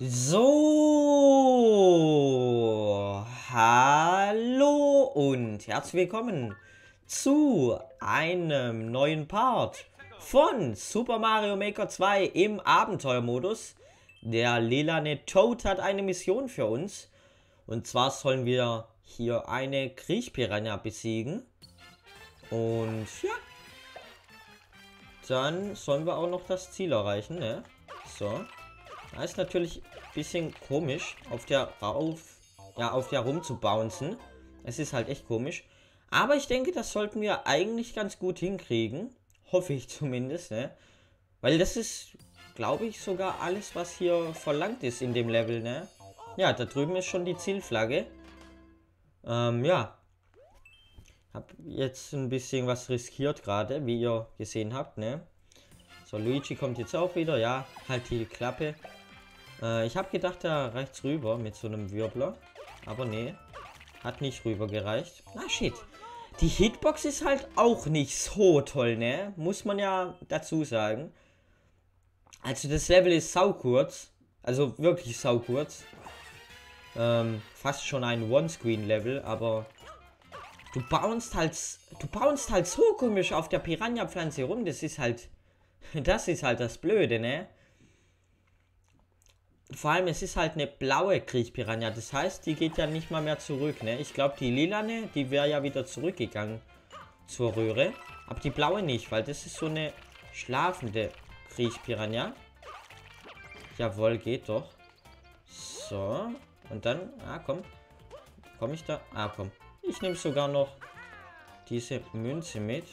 So, hallo und herzlich willkommen zu einem neuen Part von Super Mario Maker 2 im Abenteuermodus. Der lilane Toad hat eine Mission für uns. Und zwar sollen wir hier eine Kriechpiranha besiegen. Und ja, dann sollen wir auch noch das Ziel erreichen, ne? So. Da ist natürlich ein bisschen komisch, auf der rumzubouncen. Es ist halt echt komisch. Aber ich denke, das sollten wir eigentlich ganz gut hinkriegen. Hoffe ich zumindest, ne? Weil das ist, glaube ich, sogar alles, was hier verlangt ist in dem Level, ne? Ja, da drüben ist schon die Zielflagge. Ja. Hab jetzt ein bisschen was riskiert gerade, wie ihr gesehen habt, ne? So, Luigi kommt jetzt auch wieder. Ja, halt die Klappe. Ich habe gedacht, da reicht's rüber mit so einem Wirbler. Aber nee, hat nicht rüber gereicht. Ah, shit. Die Hitbox ist halt auch nicht so toll, ne? Muss man ja dazu sagen. Also das Level ist saukurz. Also wirklich saukurz. Fast schon ein One-Screen-Level, aber du bounced halt so komisch auf der Piranha-Pflanze rum. Das ist halt das Blöde, ne? Vor allem, es ist halt eine blaue Kriechpiranha. Das heißt, die geht ja nicht mal mehr zurück, ne? Ich glaube, die lilane, die wäre ja wieder zurückgegangen zur Röhre. Aber die blaue nicht, weil das ist so eine schlafende Kriechpiranha. Jawohl, geht doch. So. Und dann, komm. Komme ich da? Komm. Ich nehme sogar noch diese Münze mit.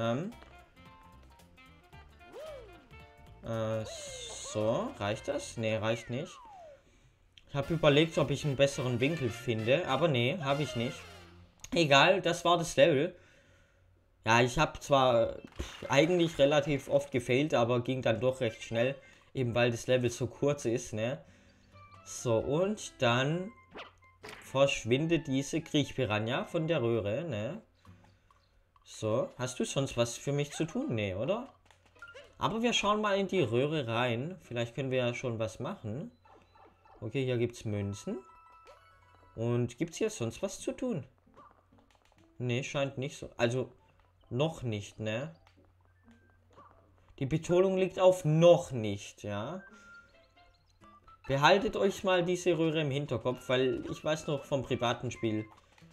So, reicht das? Ne, reicht nicht. Ich habe überlegt, ob ich einen besseren Winkel finde, aber nee, habe ich nicht. Egal, das war das Level. Ja, ich habe zwar eigentlich relativ oft gefailt, aber ging dann doch recht schnell, eben weil das Level so kurz ist, ne? So, und dann verschwindet diese Kriechpiranha von der Röhre, ne? So, hast du sonst was für mich zu tun? Nee, oder? Aber wir schauen mal in die Röhre rein. Vielleicht können wir ja schon was machen. Okay, hier gibt es Münzen. Und gibt es hier sonst was zu tun? Ne, scheint nicht so. Also, noch nicht, ne? Die Betonung liegt auf noch nicht, ja? Behaltet euch mal diese Röhre im Hinterkopf, weil ich weiß noch vom privaten Spiel,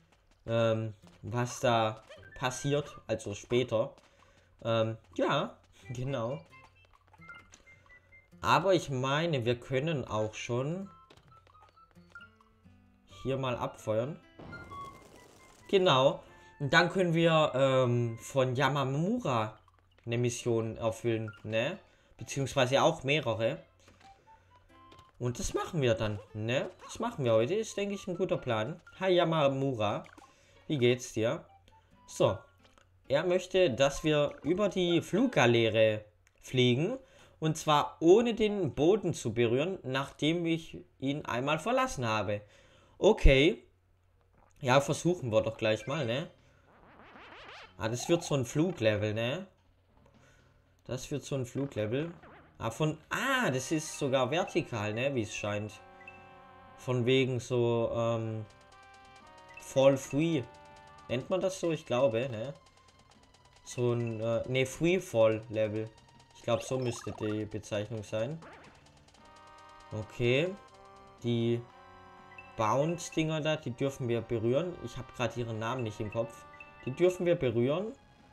was da passiert, also später. Ja, genau. Aber ich meine, wir können auch schon hier mal abfeuern. Genau. Und dann können wir von Yamamura eine Mission erfüllen, ne? Beziehungsweise auch mehrere. Und das machen wir dann, ne? Das machen wir heute. Ist, denke ich, ein guter Plan. Hi Yamamura. Wie geht's dir? So. Er möchte, dass wir über die Fluggaleere fliegen. Und zwar ohne den Boden zu berühren, nachdem ich ihn einmal verlassen habe. Okay. Ja, versuchen wir doch gleich mal, ne? Das wird so ein Fluglevel, ne? Das wird so ein Fluglevel. Das ist sogar vertikal, ne? Wie es scheint. Von wegen so, Fall Free. Nennt man das so? Ich glaube, ne? So ein, Free-Fall-Level. Ich glaube, so müsste die Bezeichnung sein. Okay. Die Bounce-Dinger da, die dürfen wir berühren. Ich habe gerade ihren Namen nicht im Kopf. Die dürfen wir berühren.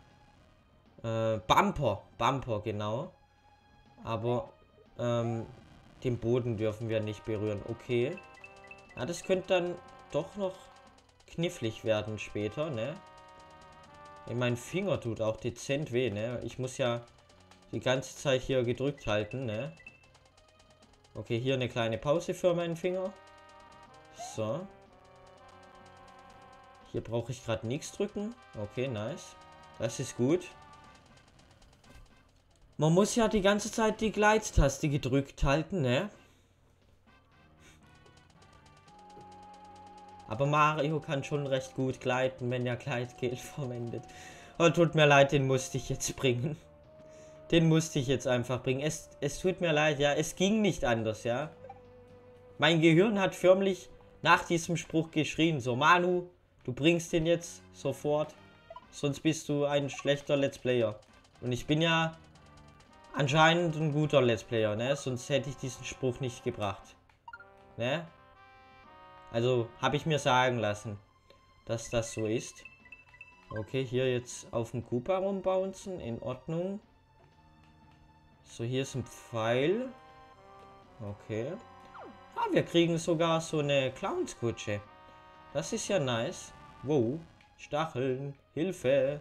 Bumper, genau. Aber den Boden dürfen wir nicht berühren. Okay. Ja, das könnte dann doch noch knifflig werden später, ne? Mein Finger tut auch dezent weh, ne? Ich muss ja die ganze Zeit hier gedrückt halten, ne? Okay, hier eine kleine Pause für meinen Finger. So. Hier brauche ich gerade nichts drücken. Okay, nice. Das ist gut. Man muss ja die ganze Zeit die Gleittaste gedrückt halten, ne? Aber Mario kann schon recht gut gleiten, wenn er Gleitgel verwendet. Oh, tut mir leid, den musste ich jetzt bringen. Den musste ich jetzt einfach bringen. Es tut mir leid, ja. Es ging nicht anders, ja. Mein Gehirn hat förmlich nach diesem Spruch geschrien. So, Manu, du bringst den jetzt sofort. Sonst bist du ein schlechter Let's Player. Und ich bin ja anscheinend ein guter Let's Player, ne? Sonst hätte ich diesen Spruch nicht gebracht. Ne? Also habe ich mir sagen lassen, dass das so ist. Okay, hier jetzt auf den Koopa rumbouncen. In Ordnung. So, hier ist ein Pfeil. Okay. Ah, wir kriegen sogar so eine Clownskutsche. Das ist ja nice. Wow. Stacheln. Hilfe.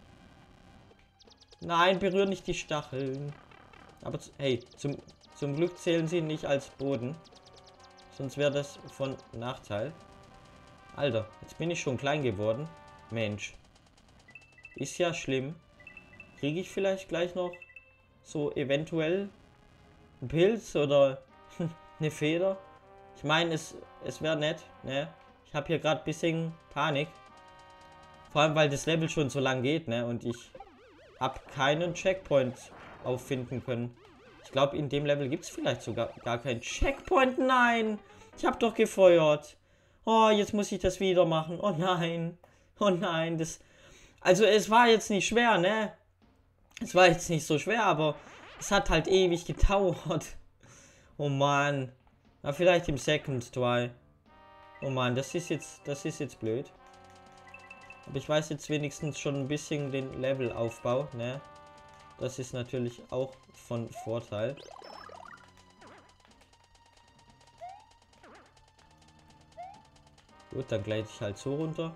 Nein, berühr nicht die Stacheln. Aber hey, zum Glück zählen sie nicht als Boden. Sonst wäre das von Nachteil. Alter, jetzt bin ich schon klein geworden. Mensch. Ist ja schlimm. Kriege ich vielleicht gleich noch so eventuell einen Pilz oder eine Feder? Ich meine, es wäre nett, ne? Ich habe hier gerade ein bisschen Panik. Vor allem, weil das Level schon so lang geht, ne? Und ich habe keinen Checkpoint auffinden können. Ich glaube, in dem Level gibt es vielleicht sogar gar keinen Checkpoint. Nein! Ich habe doch gefeuert. Oh, jetzt muss ich das wieder machen. Oh nein. Oh nein. Also, es war jetzt nicht schwer, ne? Es war jetzt nicht so schwer, aber es hat halt ewig gedauert. Oh Mann. Na, vielleicht im Second Try. Oh Mann, das ist jetzt blöd. Aber ich weiß jetzt wenigstens schon ein bisschen den Levelaufbau, ne? Das ist natürlich auch von Vorteil. Gut, dann gleite ich halt so runter.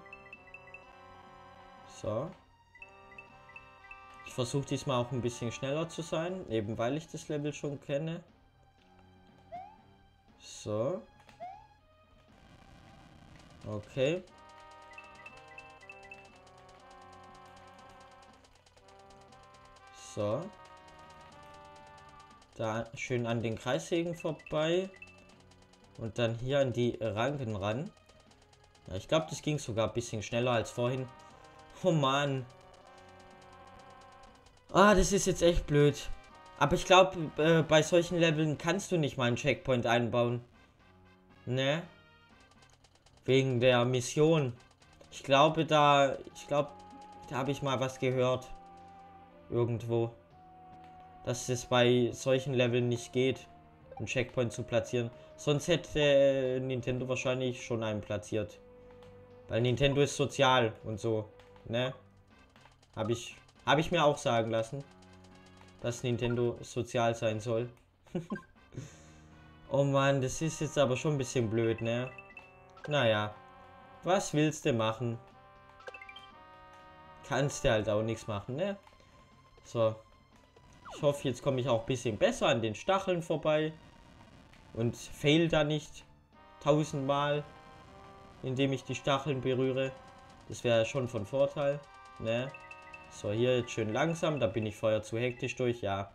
So. Ich versuche diesmal auch ein bisschen schneller zu sein, eben weil ich das Level schon kenne. So. Okay. So. Da schön an den Kreissägen vorbei. Und dann hier an die Ranken ran. Ja, ich glaube, das ging sogar ein bisschen schneller als vorhin. Oh Mann. Ah, das ist jetzt echt blöd. Aber ich glaube, bei solchen Leveln kannst du nicht mal einen Checkpoint einbauen. Ne? Wegen der Mission. Ich glaube, da habe ich mal was gehört. Irgendwo. Dass es bei solchen Leveln nicht geht, einen Checkpoint zu platzieren. Sonst hätte Nintendo wahrscheinlich schon einen platziert. Weil Nintendo ist sozial und so. Ne? Habe ich mir auch sagen lassen. Dass Nintendo sozial sein soll. Oh Mann, das ist jetzt aber schon ein bisschen blöd, ne? Naja. Was willst du machen? Kannst du halt auch nichts machen, ne? So. Ich hoffe, jetzt komme ich auch ein bisschen besser an den Stacheln vorbei. Und fail da nicht 1000-mal, indem ich die Stacheln berühre. Das wäre schon von Vorteil, ne? So, hier jetzt schön langsam. Da bin ich vorher zu hektisch durch, ja.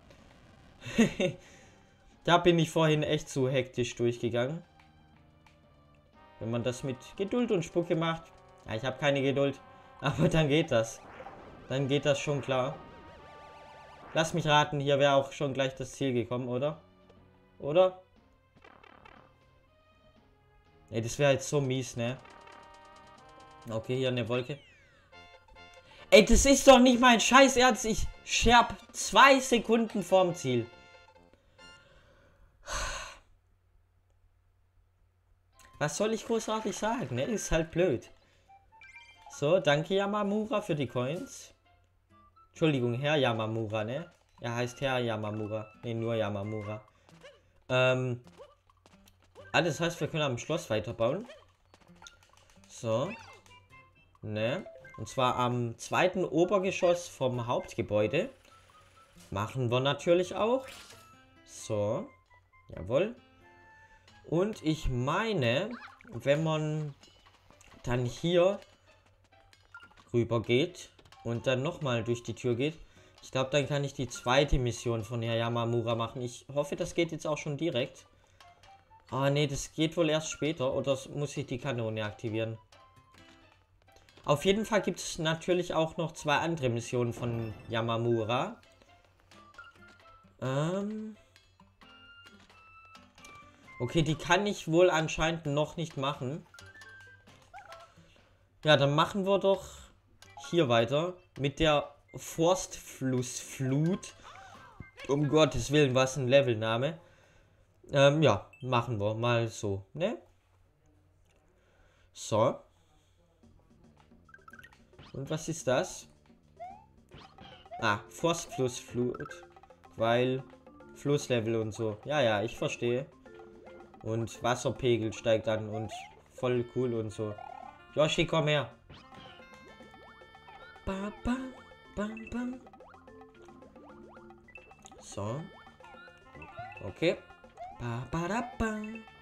Da bin ich vorhin echt zu hektisch durchgegangen. Wenn man das mit Geduld und Spucke macht. Ja, ich habe keine Geduld. Aber dann geht das. Dann geht das schon klar. Lass mich raten, hier wäre auch schon gleich das Ziel gekommen, oder? Oder? Ey, das wäre jetzt so mies, ne? Okay, hier eine Wolke. Ey, das ist doch nicht mein Scheiß Ernst. Ich scherb 2 Sekunden vorm Ziel. Was soll ich großartig sagen, ne? Ist halt blöd. So, danke Yamamura für die Coins. Entschuldigung, Herr Yamamura, ne? Er heißt Herr Yamamura. Ne, nur Yamamura. Das heißt, wir können am Schloss weiterbauen. So. Ne? Und zwar am 2. Obergeschoss vom Hauptgebäude. Machen wir natürlich auch. So. Jawohl. Und ich meine, wenn man dann hier rüber geht und dann nochmal durch die Tür geht, ich glaube, dann kann ich die zweite Mission von Herr Yamamura machen. Ich hoffe, das geht jetzt auch schon direkt. Ah, nee, das geht wohl erst später. Oder muss ich die Kanone aktivieren? Auf jeden Fall gibt es natürlich auch noch 2 andere Missionen von Yamamura. Okay, die kann ich wohl anscheinend noch nicht machen. Ja, dann machen wir doch hier weiter mit der Forstflussflut. Um Gottes Willen, was ein Levelname. Ja, machen wir mal so, ne? So. Und was ist das? Ah, Forstflussflut. Weil Flusslevel und so. Ja, ja, ich verstehe. Und Wasserpegel steigt an und voll cool und so. Yoshi, komm her. Ba, ba, ba, ba. So. Okay. Ba, ba, da, ba.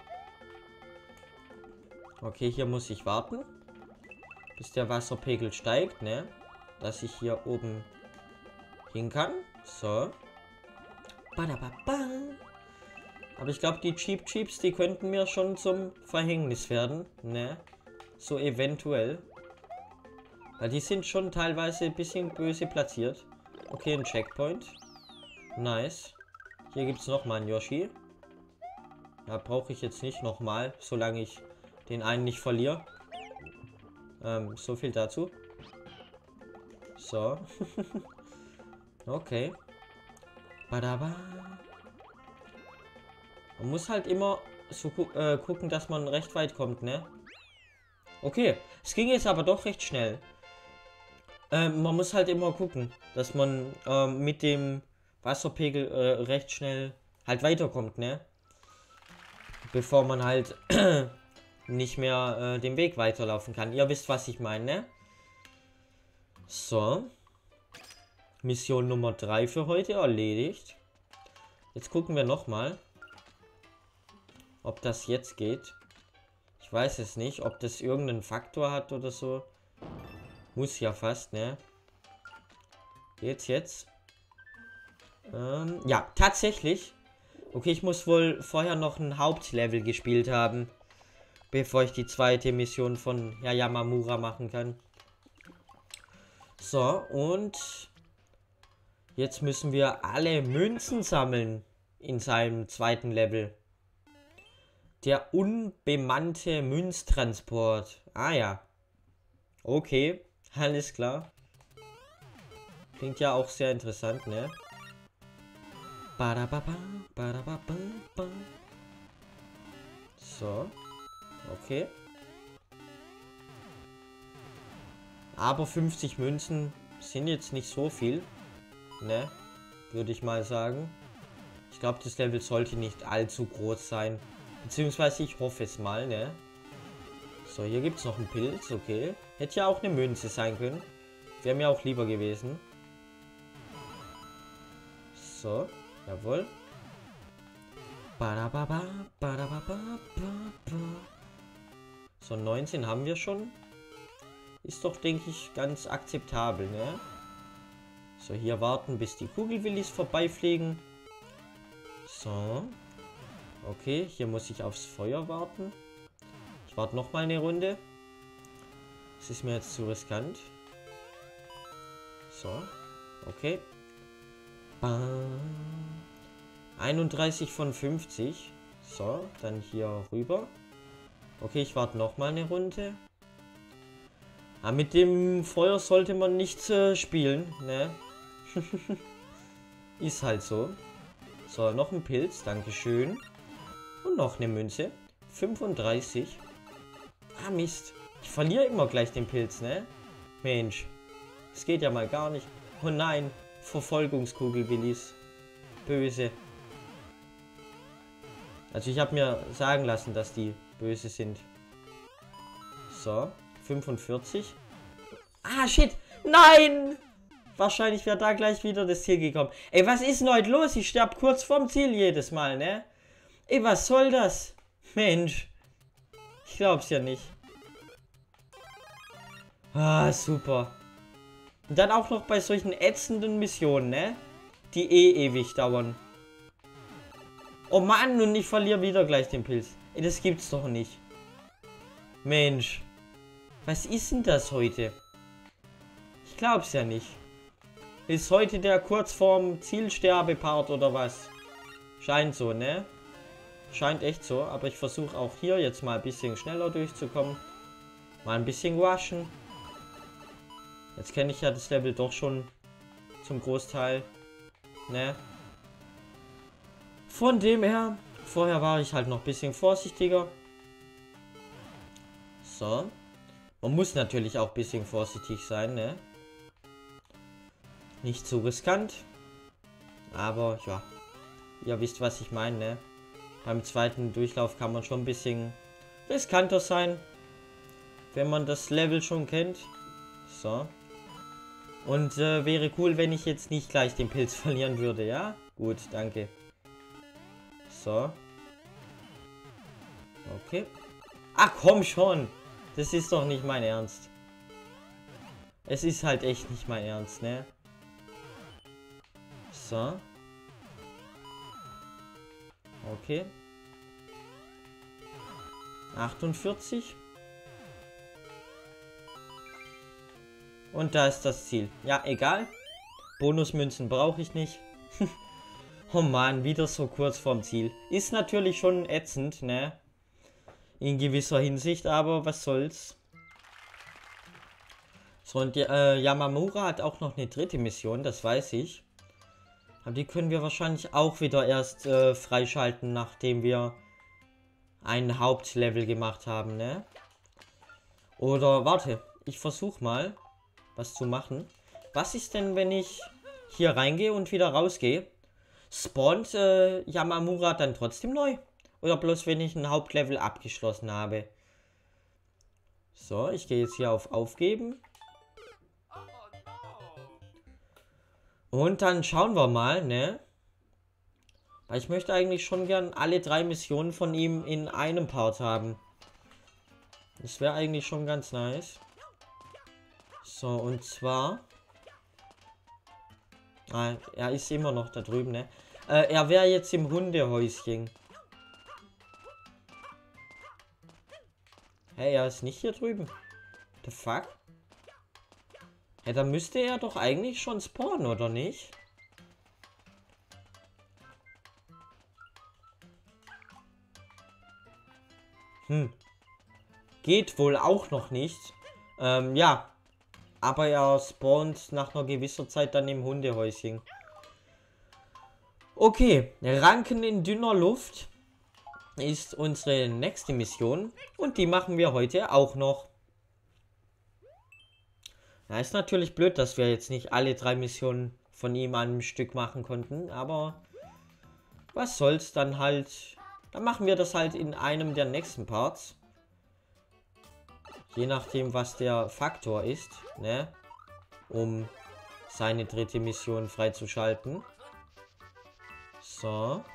Okay, hier muss ich warten, bis der Wasserpegel steigt, ne? Dass ich hier oben hin kann. So. Ba, da, ba, ba. Aber ich glaube, die Cheap Cheeps, die könnten mir schon zum Verhängnis werden, ne? So eventuell. Weil die sind schon teilweise ein bisschen böse platziert. Okay, ein Checkpoint. Nice. Hier gibt es nochmal einen Yoshi. Da brauche ich jetzt nicht nochmal, solange ich den einen nicht verliere. So viel dazu. So. Okay. Badaba. Man muss halt immer so gucken, dass man recht weit kommt, ne? Okay. Es ging jetzt aber doch recht schnell. Man muss halt immer gucken, dass man mit dem Wasserpegel recht schnell halt weiterkommt, ne? Bevor man halt nicht mehr den Weg weiterlaufen kann. Ihr wisst, was ich meine, ne? So. Mission Nummer 3 für heute erledigt. Jetzt gucken wir nochmal, ob das jetzt geht. Ich weiß es nicht, ob das irgendeinen Faktor hat oder so. Muss ja fast, ne? Geht's jetzt? Ja, tatsächlich. Okay, ich muss wohl vorher noch ein Hauptlevel gespielt haben, bevor ich die zweite Mission von Yamamura machen kann. So, und jetzt müssen wir alle Münzen sammeln in seinem zweiten Level. Der unbemannte Münztransport. Ah ja. Okay. Alles klar. Klingt ja auch sehr interessant, ne? So. Okay. Aber 50 Münzen sind jetzt nicht so viel. Ne? Würde ich mal sagen. Ich glaube, das Level sollte nicht allzu groß sein. Beziehungsweise ich hoffe es mal, ne? So, hier gibt es noch einen Pilz, okay. Hätte ja auch eine Münze sein können. Wäre mir auch lieber gewesen. So, jawohl. So, 19 haben wir schon. Ist doch, denke ich, ganz akzeptabel, ne? So, hier warten, bis die Kugelwillis vorbeifliegen. So. Okay, hier muss ich aufs Feuer warten. Ich warte noch mal eine Runde. Das ist mir jetzt zu riskant. So. Okay. 31 von 50. So, dann hier rüber. Okay, ich warte noch mal eine Runde. Aber mit dem Feuer sollte man nicht spielen, ne? Ist halt so. So, noch ein Pilz, dankeschön. Und noch eine Münze. 35. Ah, Mist. Ich verliere immer gleich den Pilz, ne? Mensch. Das geht ja mal gar nicht. Oh nein. Verfolgungskugelwillis. Böse. Also ich habe mir sagen lassen, dass die böse sind. So. 45. Ah, shit. Nein! Wahrscheinlich wäre da gleich wieder das Ziel gekommen. Ey, was ist denn heute los? Ich sterbe kurz vorm Ziel jedes Mal, ne? Ey, was soll das? Mensch. Ich glaub's ja nicht. Ah, super. Und dann auch noch bei solchen ätzenden Missionen, ne? Die ewig dauern. Oh Mann, und ich verliere wieder gleich den Pilz. Ey, das gibt's doch nicht. Mensch. Was ist denn das heute? Ich glaub's ja nicht. Ist heute der kurz vorm Zielsterbe-Part oder was? Scheint so, ne? Scheint echt so. Aber ich versuche auch hier jetzt mal ein bisschen schneller durchzukommen. Mal ein bisschen rushen. Jetzt kenne ich ja das Level doch schon zum Großteil. Ne? Von dem her, vorher war ich halt noch ein bisschen vorsichtiger. So. Man muss natürlich auch ein bisschen vorsichtig sein, ne? Nicht zu riskant. Aber ja, ihr wisst, was ich meine, ne? Beim zweiten Durchlauf kann man schon ein bisschen riskanter sein, wenn man das Level schon kennt. So. Und wäre cool, wenn ich jetzt nicht gleich den Pilz verlieren würde, ja? Gut, danke. So. Okay. Ach komm schon! Das ist doch nicht mein Ernst. Es ist halt echt nicht mein Ernst, ne? So. Okay. 48. Und da ist das Ziel. Ja, egal. Bonusmünzen brauche ich nicht. Oh Mann, wieder so kurz vorm Ziel. Ist natürlich schon ätzend, ne? In gewisser Hinsicht, aber was soll's. So, und Yamamura hat auch noch eine dritte Mission, das weiß ich. Aber die können wir wahrscheinlich auch wieder erst freischalten, nachdem wir ein Hauptlevel gemacht haben, ne? Oder, warte, ich versuche mal, was zu machen. Was ist denn, wenn ich hier reingehe und wieder rausgehe? Spawnt Yamamura dann trotzdem neu? Oder bloß, wenn ich ein Hauptlevel abgeschlossen habe? So, ich gehe jetzt hier auf Aufgeben. Und dann schauen wir mal, ne? Weil ich möchte eigentlich schon gern alle 3 Missionen von ihm in einem Part haben. Das wäre eigentlich schon ganz nice. So, und zwar... Ah, er ist immer noch da drüben, ne? Er wäre jetzt im Hundehäuschen. Hey, er ist nicht hier drüben. The fuck? Ja, dann müsste er doch eigentlich schon spawnen, oder nicht? Geht wohl auch noch nicht. Ja. Aber er spawnt nach einer gewisser Zeit dann im Hundehäuschen. Okay, Ranken in dünner Luft ist unsere nächste Mission. Und die machen wir heute auch noch. Ja, ist natürlich blöd, dass wir jetzt nicht alle 3 Missionen von ihm an einem Stück machen konnten. Aber was soll's dann halt. Dann machen wir das halt in einem der nächsten Parts. Je nachdem, was der Faktor ist, ne? Um seine dritte Mission freizuschalten. So.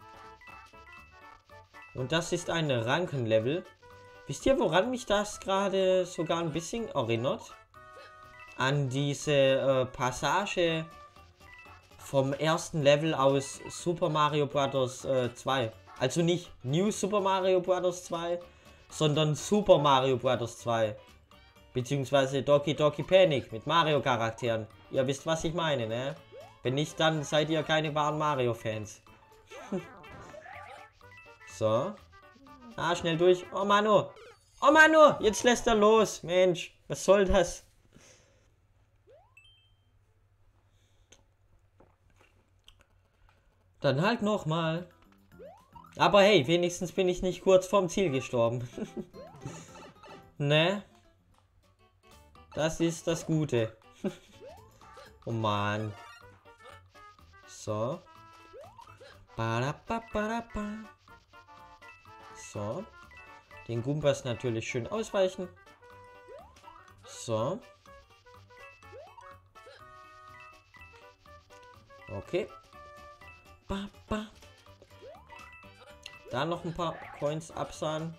Und das ist ein Rankenlevel. Wisst ihr, woran mich das gerade sogar ein bisschen erinnert? An diese Passage vom ersten Level aus Super Mario Bros. 2. Also nicht New Super Mario Bros. 2, sondern Super Mario Bros. 2. Beziehungsweise Doki Doki Panic mit Mario-Charakteren. Ihr wisst, was ich meine, ne? Wenn nicht, dann seid ihr keine wahren Mario-Fans. So. Ah, schnell durch. Oh Mano. Oh Mano, jetzt lässt er los. Mensch, was soll das? Dann halt nochmal. Aber hey, wenigstens bin ich nicht kurz vorm Ziel gestorben. Ne? Das ist das Gute. Oh Mann. So. So. Den Goombas natürlich schön ausweichen. So. Okay. Da noch ein paar Coins absahen.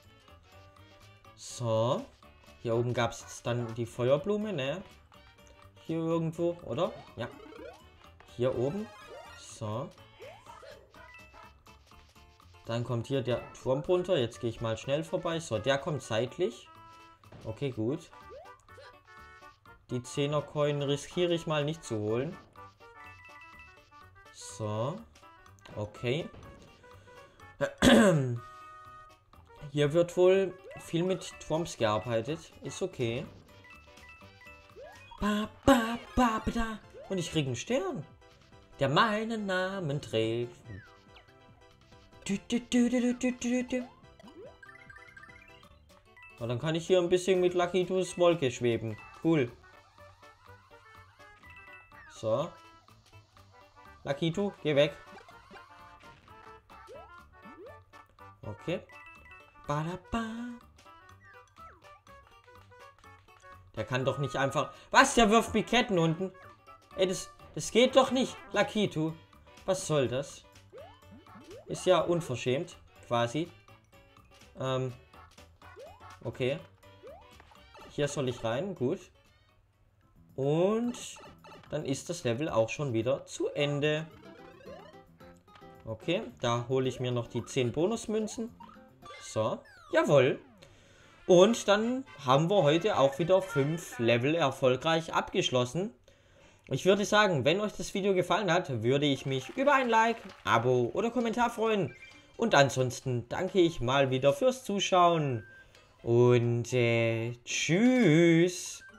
So. Hier oben gab es jetzt dann die Feuerblume, ne? Hier irgendwo, oder? Ja. Hier oben. So. Dann kommt hier der Turm runter. Jetzt gehe ich mal schnell vorbei. So, der kommt seitlich. Okay, gut. Die 10er Coin riskiere ich mal nicht zu holen. So. Okay. Hier wird wohl viel mit Trumps gearbeitet. Ist okay. Und ich kriege einen Stern, der meinen Namen trägt. Und dann kann ich hier ein bisschen mit Lakitus Wolke schweben. Cool. So. Lakitu, geh weg. Okay. Der kann doch nicht einfach... Was? Der wirft Piketten unten? Ey, das geht doch nicht, Lakitu. Was soll das? Ist ja unverschämt, quasi. Okay. Hier soll ich rein, gut. Und dann ist das Level auch schon wieder zu Ende. Okay, da hole ich mir noch die 10 Bonusmünzen. So, jawohl. Und dann haben wir heute auch wieder 5 Level erfolgreich abgeschlossen. Ich würde sagen, wenn euch das Video gefallen hat, würde ich mich über ein Like, Abo oder Kommentar freuen. Und ansonsten danke ich mal wieder fürs Zuschauen. Und tschüss.